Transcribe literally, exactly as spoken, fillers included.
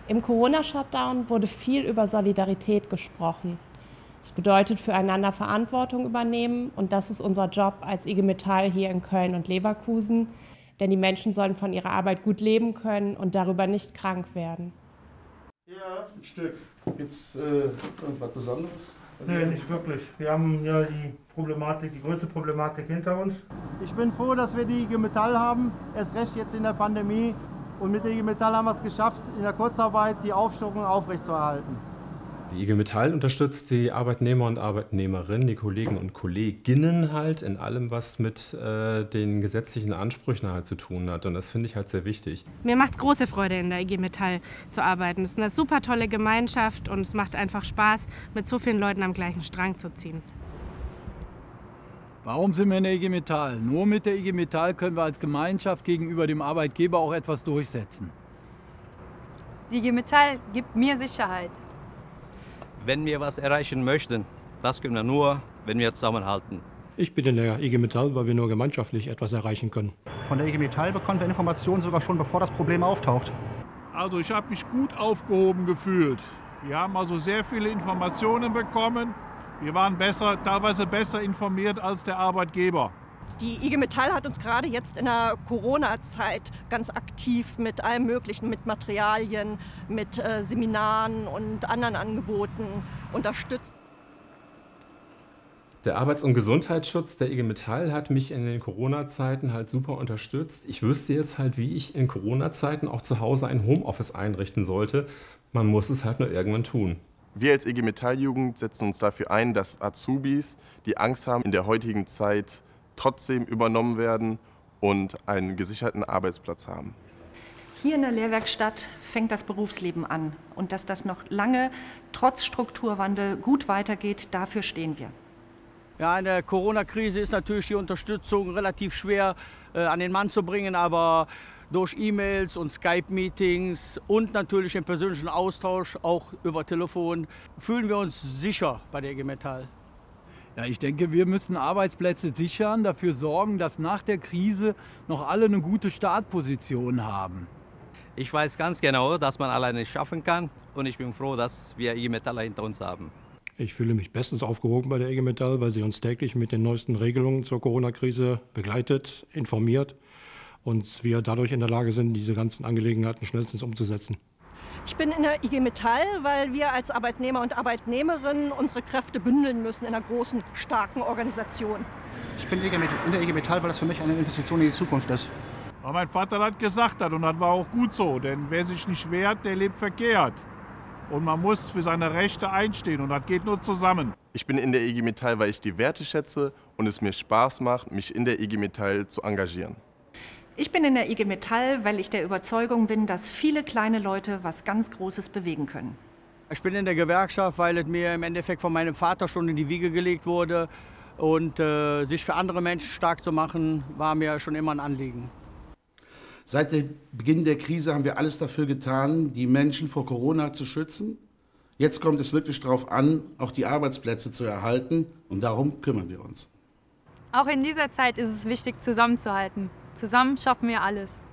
Im Corona-Shutdown wurde viel über Solidarität gesprochen. Es bedeutet füreinander Verantwortung übernehmen und das ist unser Job als I G Metall hier in Köln und Leverkusen, denn die Menschen sollen von ihrer Arbeit gut leben können und darüber nicht krank werden. Ja, ein Stück. Gibt es äh, irgendwas Besonderes? Nee, nicht wirklich. Wir haben ja die Problematik, die größte Problematik hinter uns. Ich bin froh, dass wir die I G Metall haben, erst recht jetzt in der Pandemie. Und mit der I G Metall haben wir es geschafft, in der Kurzarbeit die Aufstockung aufrechtzuerhalten. Die I G Metall unterstützt die Arbeitnehmer und Arbeitnehmerinnen, die Kollegen und Kolleginnen halt in allem, was mit äh, den gesetzlichen Ansprüchen halt zu tun hat. Und das finde ich halt sehr wichtig. Mir macht es große Freude, in der I G Metall zu arbeiten. Es ist eine super tolle Gemeinschaft und es macht einfach Spaß, mit so vielen Leuten am gleichen Strang zu ziehen. Warum sind wir in der I G Metall? Nur mit der I G Metall können wir als Gemeinschaft gegenüber dem Arbeitgeber auch etwas durchsetzen. Die I G Metall gibt mir Sicherheit. Wenn wir was erreichen möchten, das können wir nur, wenn wir zusammenhalten. Ich bin in der I G Metall, weil wir nur gemeinschaftlich etwas erreichen können. Von der I G Metall bekommen wir Informationen sogar schon, bevor das Problem auftaucht. Also ich habe mich gut aufgehoben gefühlt. Wir haben also sehr viele Informationen bekommen. Wir waren besser, teilweise besser informiert als der Arbeitgeber. Die I G Metall hat uns gerade jetzt in der Corona-Zeit ganz aktiv mit allem Möglichen, mit Materialien, mit äh, Seminaren und anderen Angeboten unterstützt. Der Arbeits- und Gesundheitsschutz der I G Metall hat mich in den Corona-Zeiten halt super unterstützt. Ich wüsste jetzt halt, wie ich in Corona-Zeiten auch zu Hause ein Homeoffice einrichten sollte. Man muss es halt nur irgendwann tun. Wir als I G Metall-Jugend setzen uns dafür ein, dass Azubis, die Angst haben, in der heutigen Zeit trotzdem übernommen werden und einen gesicherten Arbeitsplatz haben. Hier in der Lehrwerkstatt fängt das Berufsleben an. Und dass das noch lange trotz Strukturwandel gut weitergeht, dafür stehen wir. Ja, in der Corona-Krise ist natürlich die Unterstützung relativ schwer äh, an den Mann zu bringen, aber durch E-Mails und Skype-Meetings und natürlich den persönlichen Austausch, auch über Telefon, fühlen wir uns sicher bei der I G Metall. Ja, ich denke, wir müssen Arbeitsplätze sichern, dafür sorgen, dass nach der Krise noch alle eine gute Startposition haben. Ich weiß ganz genau, dass man alleine nicht schaffen kann und ich bin froh, dass wir I G Metaller hinter uns haben. Ich fühle mich bestens aufgehoben bei der I G Metall, weil sie uns täglich mit den neuesten Regelungen zur Corona-Krise begleitet, informiert und wir dadurch in der Lage sind, diese ganzen Angelegenheiten schnellstens umzusetzen. Ich bin in der I G Metall, weil wir als Arbeitnehmer und Arbeitnehmerinnen unsere Kräfte bündeln müssen in einer großen, starken Organisation. Ich bin in der I G Metall, weil das für mich eine Investition in die Zukunft ist. Aber mein Vater hat gesagt hat und das war auch gut so, denn wer sich nicht wehrt, der lebt verkehrt. Und man muss für seine Rechte einstehen und das geht nur zusammen. Ich bin in der I G Metall, weil ich die Werte schätze und es mir Spaß macht, mich in der I G Metall zu engagieren. Ich bin in der I G Metall, weil ich der Überzeugung bin, dass viele kleine Leute was ganz Großes bewegen können. Ich bin in der Gewerkschaft, weil es mir im Endeffekt von meinem Vater schon in die Wiege gelegt wurde. Und äh, sich für andere Menschen stark zu machen, war mir schon immer ein Anliegen. Seit dem Beginn der Krise haben wir alles dafür getan, die Menschen vor Corona zu schützen. Jetzt kommt es wirklich darauf an, auch die Arbeitsplätze zu erhalten. Und darum kümmern wir uns. Auch in dieser Zeit ist es wichtig, zusammenzuhalten. Zusammen schaffen wir alles.